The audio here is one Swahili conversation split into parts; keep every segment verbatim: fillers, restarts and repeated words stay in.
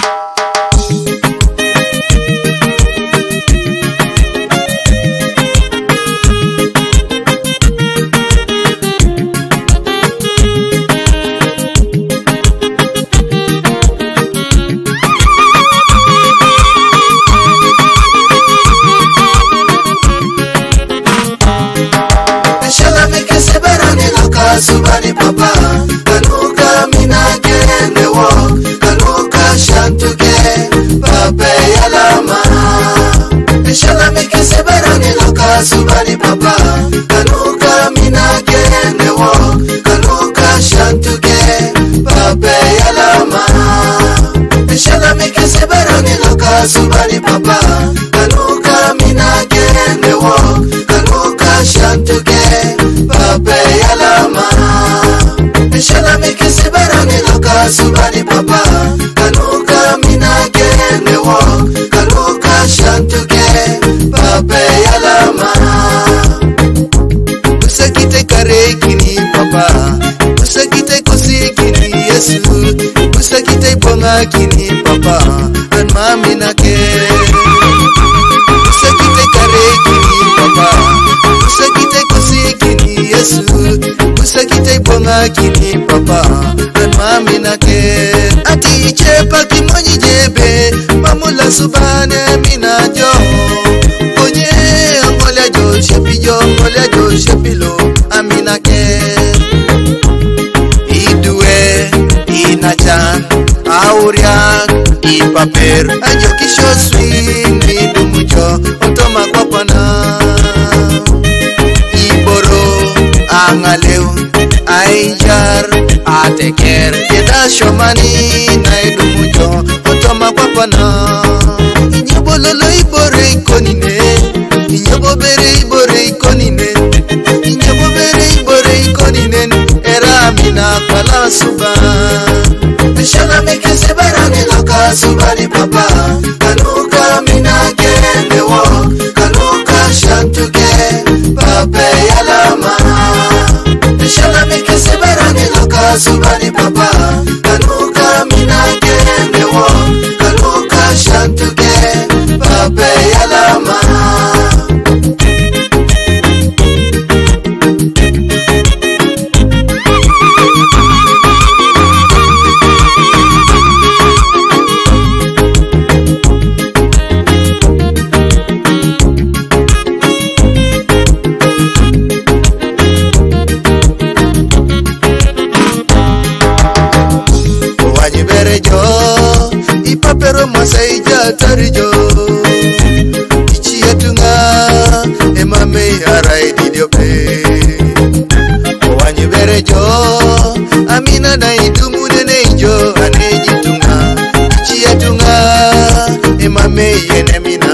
Subani papa, kanuka mina kende walk, kanuka shantuke, pape yalama. Inshallah meke seberani loka subani papa, kanuka mina kende walk, kanuka shantuke, pape yalama. Inshallah meke seberani loka subani papa, kanuka mina kende walk, kanuka shantuke, pape yalama. Inshallah meke seberani loka subani papa, kanuka mina kende walk, kanuka shantuke, pape yalama. Usakite kare kini papa, usakite kosi kini Yesu, usakite bonga kini papa, an mami nake. Usakite kare kini papa, usakite kosi kini Yesu, usakite bonga kini papa, an mami nake. Ati chepa kimonyi jebe, mamula subane minajo. Onye angole jo shepi jo, angole jo shepi lo, aminake. Idue, inachan, auriak, ipaper, ajo kisho swing, idumujo, otoma kopana. Iboro, angaleu, aijar, ateker, yeda shomani, na idumujo, otoma kopana. Inyobololo ibore ikonine, inyobobere ibore ikonine, inyobobere ibore ikonine, era mina kwala suban. Inshallah meke seberani loka subani papa, kanuka mina kende walk, kanuka shantuke, pape yalama. Inshallah meke seberani loka subani papa, kanuka mina kende walk, kanuka shantuke, pape yalama. Ipapero masaija tarijo, ichi yatunga, emame harai didiope. Owanyi berejo, amina na itumude neijo, anejitunga, ichi yatunga, emame yenemina.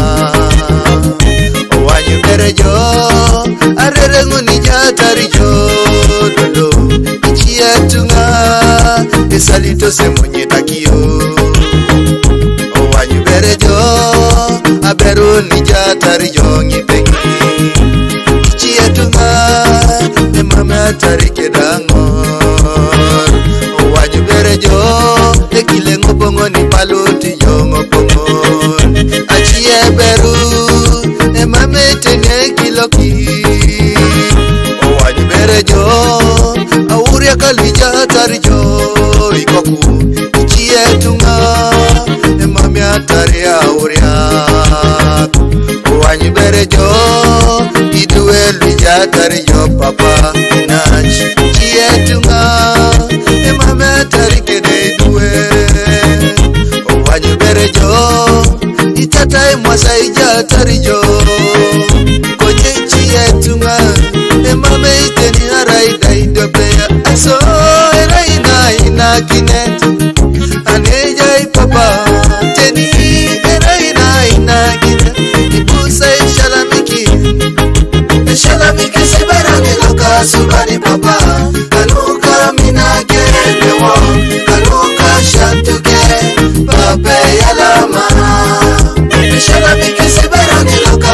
Owanyi berejo, arerengu nija tarijo, dodo, ichi yatunga, esalito se mwenye takio. Owanyu berejo, aberu nija tarijo ngipengi. Ichi yatunga, emame tarike dangor. Owanyu berejo, ekile ngobongo ni paluti yo ngobongo. Achi eberu, emame tene kiloki. Owanyu berejo, auria kalija tarijo ikoku. Ichi yatunga, emame atari auria. Owanyu berejo, idue lija tarijo papa inach. Ichi yatunga, emame atari kede idue. Owanyu berejo, itata emwasa ija tarijo. Konye ichi yatunga, emame iteni haraida idopea. Aso era ina ina kinet, aneja ipapa teni era ina ina kinet. Ipusa inshallah miki, inshallah miki seberani loka subani papa, kanuka mina kende walk, kanuka shantuke, pape yalama. Inshallah miki seberani loka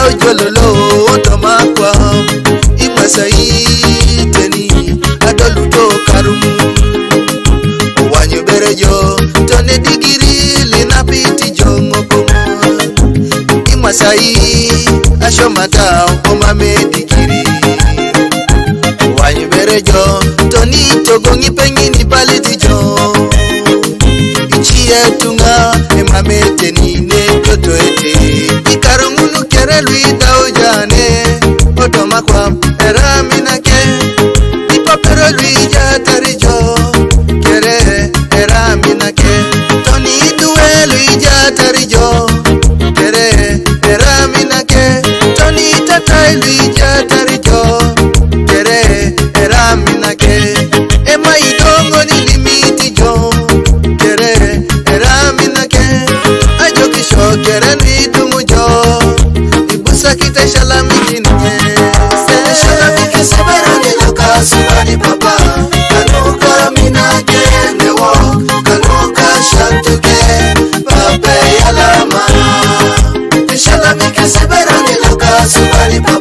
ado jololo to makwa imasai teni ado luto karum wanyo berejo to ne digiri linapiti jongo komo imasai ashomata koma medigiri wanyo berejo to ni togongi pengini baliti jo ichie tunga emamete ni ne toto ete ikarungunu kere luida ujane otoma kwa eramina ke ipapero luija tarijo kere eramina ke toni duwe luija tarijo kere eramina ke toni tatai luija tarijo kere eramina ke ema idongo ni limiti jo kere eramina ke ajo kisho kere nidumu jo ibusa kita shalami kinye shalami kisebera ni loka subani papa kanuka minake newo kanuka shantuke papa yalama shalami kisebera ni loka subani papa